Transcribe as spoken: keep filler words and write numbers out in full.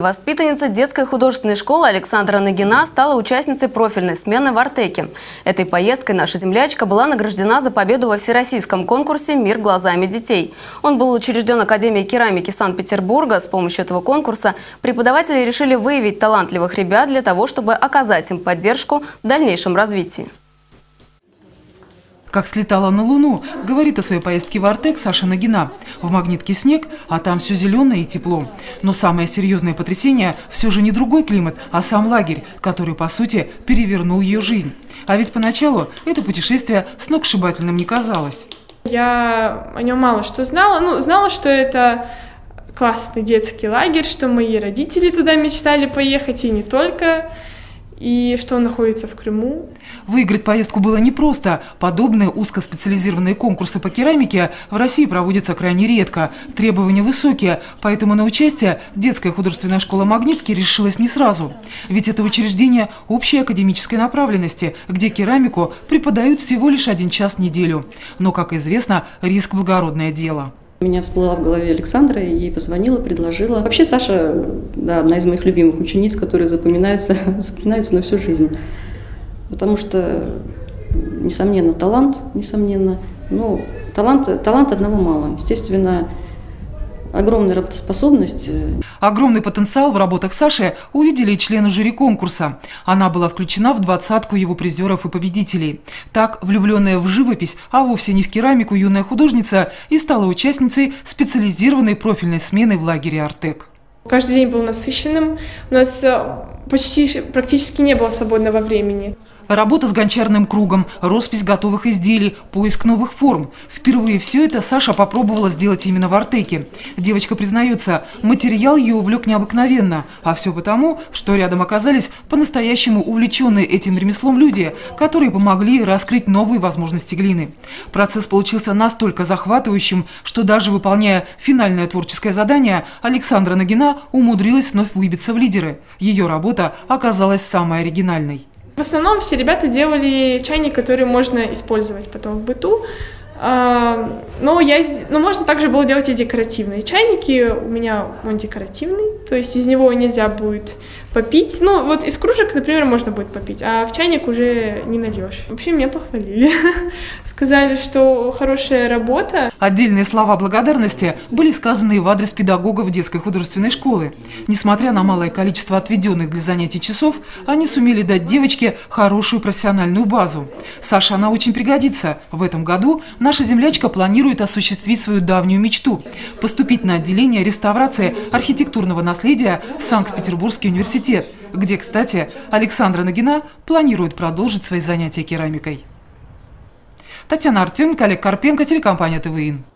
Воспитанница детской художественной школы Александра Нагина стала участницей профильной смены в Артеке. Этой поездкой наша землячка была награждена за победу во всероссийском конкурсе «Мир глазами детей». Он был учрежден Академией керамики Санкт-Петербурга. С помощью этого конкурса преподаватели решили выявить талантливых ребят для того, чтобы оказать им поддержку в дальнейшем развитии. Как слетала на Луну, говорит о своей поездке в Артек Саша Нагина. В Магнитке снег, а там все зеленое и тепло. Но самое серьезное потрясение все же не другой климат, а сам лагерь, который, по сути, перевернул ее жизнь. А ведь поначалу это путешествие сногсшибательным не казалось. Я о нем мало что знала. Ну, знала, что это классный детский лагерь, что мои родители туда мечтали поехать, и не только. И что он находится в Крыму. Выиграть поездку было непросто. Подобные узкоспециализированные конкурсы по керамике в России проводятся крайне редко. Требования высокие, поэтому на участие детская художественная школа Магнитки решилась не сразу. Ведь это учреждение общей академической направленности, где керамику преподают всего лишь один час в неделю. Но, как известно, риск – благородное дело. У меня всплыла в голове Александра, и ей позвонила, предложила. Вообще Саша, да, одна из моих любимых учениц, которые запоминаются, запоминаются на всю жизнь. Потому что, несомненно, талант, несомненно, но талант, талант одного мало. Естественно, огромная работоспособность. Огромный потенциал в работах Саши увидели и члены жюри конкурса. Она была включена в двадцатку его призеров и победителей. Так, влюбленная в живопись, а вовсе не в керамику, юная художница и стала участницей специализированной профильной смены в лагере Артек. Каждый день был насыщенным. У нас почти практически не было свободного времени. Работа с гончарным кругом, роспись готовых изделий, поиск новых форм. Впервые все это Саша попробовала сделать именно в Артеке. Девочка признается, материал ее увлек необыкновенно. А все потому, что рядом оказались по-настоящему увлеченные этим ремеслом люди, которые помогли раскрыть новые возможности глины. Процесс получился настолько захватывающим, что даже выполняя финальное творческое задание, Александра Нагина умудрилась вновь выбиться в лидеры. Ее работа оказалась самой оригинальной. В основном все ребята делали чайник, который можно использовать потом в быту. Но, я, но можно также было делать и декоративные чайники. У меня он декоративный, то есть из него нельзя будет попить. Ну, вот из кружек, например, можно будет попить, а в чайник уже не нальешь. Вообще меня похвалили. Сказали, что хорошая работа. Отдельные слова благодарности были сказаны в адрес педагогов детской художественной школы. Несмотря на малое количество отведенных для занятий часов, они сумели дать девочке хорошую профессиональную базу. Саша, она очень пригодится. В этом году наша землячка планирует осуществить свою давнюю мечту – поступить на отделение реставрации архитектурного наследия в Санкт-Петербургский университет, где, кстати, Александра Нагина планирует продолжить свои занятия керамикой. Татьяна Артеменко, Олег Карпенко, телекомпания ТВИН.